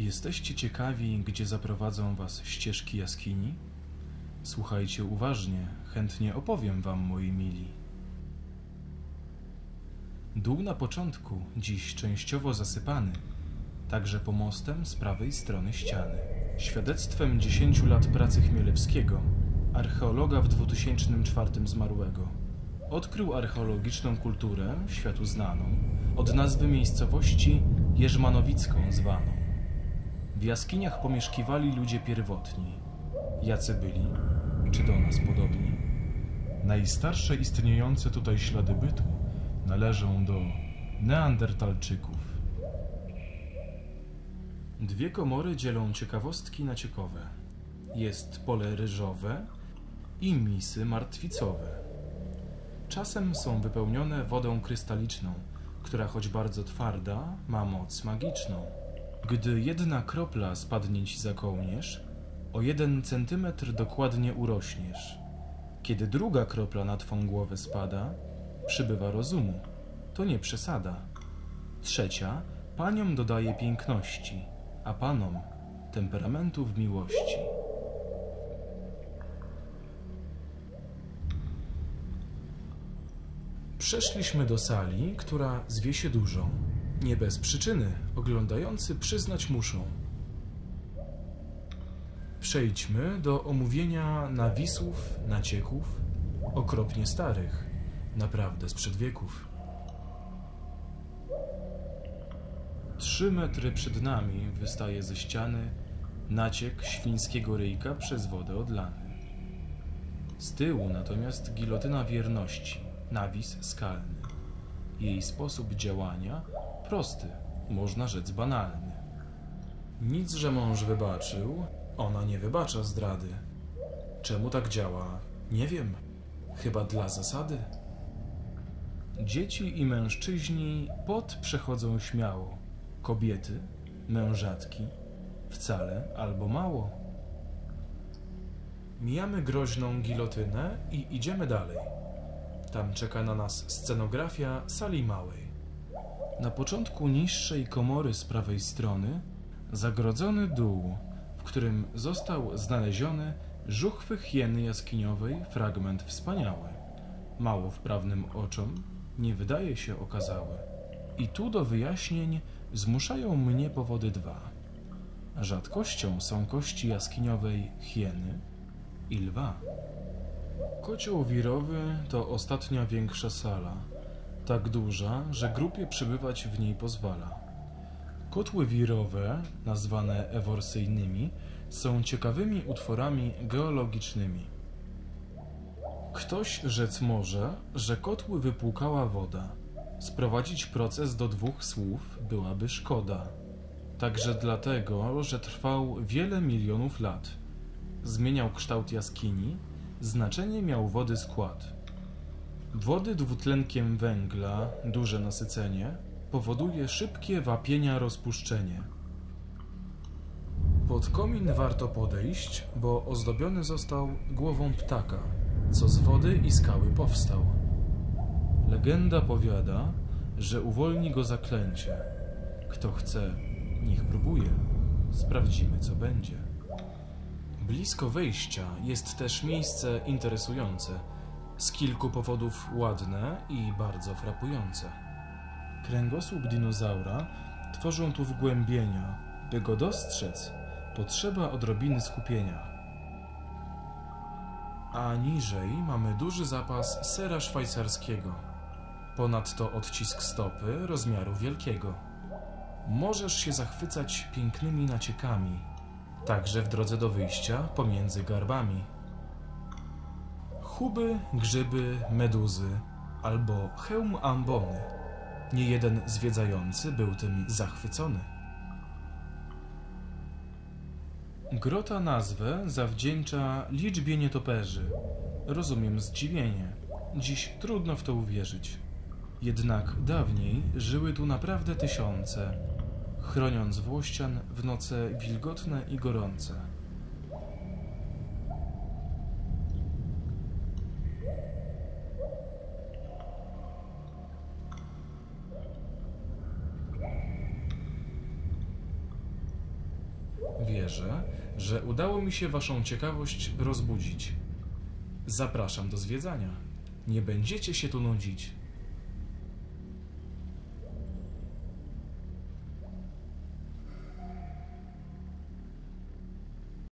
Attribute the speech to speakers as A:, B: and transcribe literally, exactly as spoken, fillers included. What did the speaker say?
A: Jesteście ciekawi, gdzie zaprowadzą was ścieżki jaskini? Słuchajcie uważnie, chętnie opowiem wam, moi mili. Dół na początku, dziś częściowo zasypany, także pomostem z prawej strony ściany. Świadectwem dziesięciu lat pracy Chmielewskiego, archeologa w dwutysięcznym czwartym zmarłego. Odkrył archeologiczną kulturę, światu znaną, od nazwy miejscowości Jerzmanowicką zwaną. W jaskiniach pomieszkiwali ludzie pierwotni. Jacy byli? Czy do nas podobni? Najstarsze istniejące tutaj ślady bytu należą do Neandertalczyków. Dwie komory dzielą ciekawostki naciekowe. Jest pole ryżowe i misy martwicowe. Czasem są wypełnione wodą krystaliczną, która choć bardzo twarda, ma moc magiczną. Gdy jedna kropla spadnie ci za kołnierz, o jeden centymetr dokładnie urośniesz. Kiedy druga kropla na twą głowę spada, przybywa rozumu. To nie przesada. Trzecia paniom dodaje piękności, a panom temperamentu w miłości. Przeszliśmy do sali, która zwie się dużą. Nie bez przyczyny, oglądający przyznać muszą. Przejdźmy do omówienia nawisów, nacieków, okropnie starych, naprawdę sprzed wieków. Trzy metry przed nami wystaje ze ściany naciek świńskiego ryjka przez wodę odlany. Z tyłu natomiast gilotyna wierności, nawis skalny. Jej sposób działania prosty, można rzec banalny. Nic, że mąż wybaczył, ona nie wybacza zdrady. Czemu tak działa? Nie wiem. Chyba dla zasady. Dzieci i mężczyźni pot przechodzą śmiało. Kobiety, mężatki, wcale albo mało. Mijamy groźną gilotynę i idziemy dalej. Tam czeka na nas scenografia sali małej. Na początku niższej komory z prawej strony zagrodzony dół, w którym został znaleziony żuchwy hieny jaskiniowej fragment wspaniały. Mało wprawnym oczom nie wydaje się okazały. I tu do wyjaśnień zmuszają mnie powody dwa. Rzadkością są kości jaskiniowej hieny i lwa. Kocioł wirowy to ostatnia większa sala, tak duża, że grupie przybywać w niej pozwala. Kotły wirowe, nazwane eworsyjnymi, są ciekawymi utworami geologicznymi. Ktoś rzec może, że kotły wypłukała woda. Sprowadzić proces do dwóch słów byłaby szkoda. Także dlatego, że trwał wiele milionów lat. Zmieniał kształt jaskini, znaczenie miał wody skład. Wody dwutlenkiem węgla, duże nasycenie, powoduje szybkie wapienia rozpuszczenie. Pod komin warto podejść, bo ozdobiony został głową ptaka, co z wody i skały powstał. Legenda powiada, że uwolni go zaklęcie. Kto chce, niech próbuje. Sprawdzimy, co będzie. Blisko wejścia jest też miejsce interesujące, z kilku powodów ładne i bardzo frapujące. Kręgosłup dinozaura tworzą tu wgłębienia. By go dostrzec, potrzeba odrobiny skupienia. A niżej mamy duży zapas sera szwajcarskiego. Ponadto odcisk stopy rozmiaru wielkiego. Możesz się zachwycać pięknymi naciekami, także w drodze do wyjścia pomiędzy garbami. Chuby, grzyby, meduzy albo hełm ambony. Niejeden zwiedzający był tym zachwycony. Grota nazwę zawdzięcza liczbie nietoperzy. Rozumiem zdziwienie. Dziś trudno w to uwierzyć. Jednak dawniej żyły tu naprawdę tysiące, chroniąc włościan w noce wilgotne i gorące. Wierzę, że udało mi się waszą ciekawość rozbudzić. Zapraszam do zwiedzania. Nie będziecie się tu nudzić.